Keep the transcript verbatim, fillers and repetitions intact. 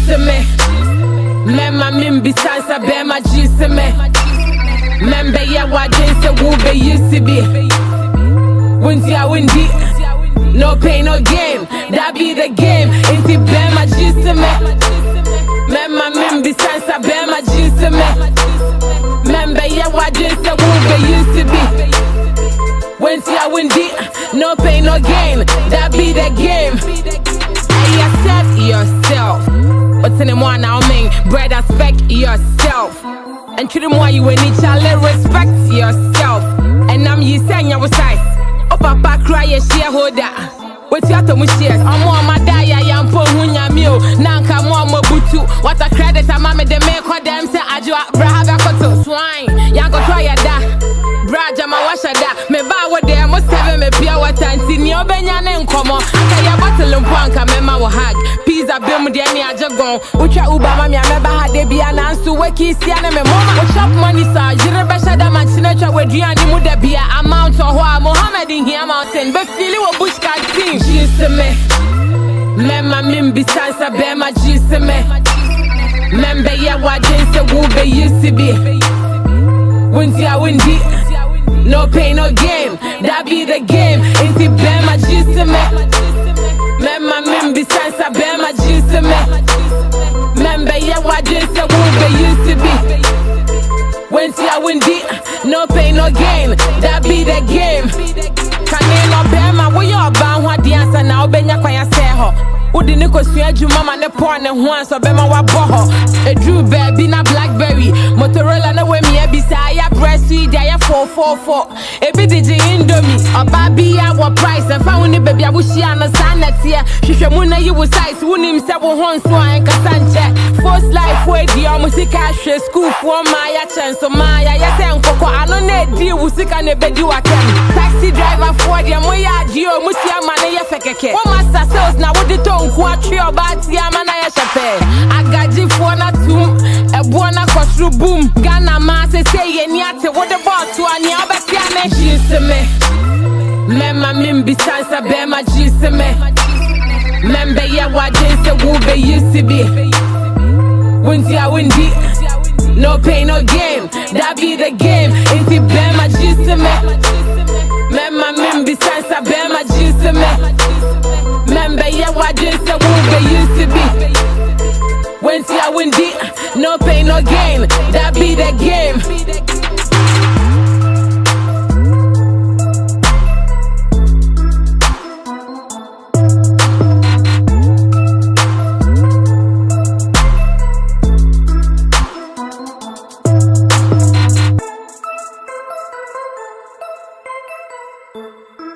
me. Memma min bisansa be my juice me. Membe ya wadin se wo be used to be. Windy a windy, no pain no gain. That be the game. Inti be my juice me. Memma min bisansa be my juice me. Membe ya wadin se wo be used to be. Windy a windy, no pain no gain. That be the game. Hey, accept yourself. What's in the one now, mean? Bread, respect yourself. And treat them why you in each other, respect yourself. And I'm you saying your size. Oh, papa, cry a shareholder. What's your to shares? I'm on my dia, young po, hunya meal. Nanka, mama, butu. What a credit, I'm mamma, the make what them say, I do a brava koto swine. Yanko try a da. Braja, my washer da. Me ba what they must have me pure water and see your benyan and come on. I ya bottle and punka, mema will hag. Pizza bill, the any ajagon. Ucha Ubama, I never had they be an answer. Weki, Siana, me mama. What shop money, sir? Jirabasha, the matchinature with Diani would be a amount of what Mohammed in here mountain. But feeling what bush can sing. Juice me. Memma min bisansa be my juice me. Membe ya wadin se wo be used to be. Windy a windy, no pain no gain. That be the game. Inti be my juice me. Memma min bisansa be my juice me. Membe ya wadin se wo be used to be. Windy a windy, no pain no gain. That be the game. Can no bear my way or bound what the answer now benya kwaya seho. Udi niko suya jumama ne porn and one so bema wa boho. A Drew baby na Blackberry. Motorola no we me ebisa ya breast sweet ya four four four. Ebi digi Indomie. Obabi ya wa price and found ni baby abushi ana sanity. Shishwe muna you was size wuni mse wo hon so an kasanche. First life we di omusika hwe school for maya chenso maya ya se nkoko ano na di wusika ne bedi wa kem. Taxi driver for the moya di o musia mane ye fekeke. Wo master sales na wo di to nku atwe obati amana ya shepe. Agaji for na tum e buona kosru boom. Ghana ma se say ye ni ate wo the boss to ani obati ane juice me. Memma min bisansa be my juice me. Membe ya wadin se wo be used to be. Windy a windy, no pain no gain. That be the game. Inti be my juice me. Memma min bisansa be my juice me. Membe ya wadin se wo be used to be. Windy a windy, no pain no gain. That be the game. Thank you.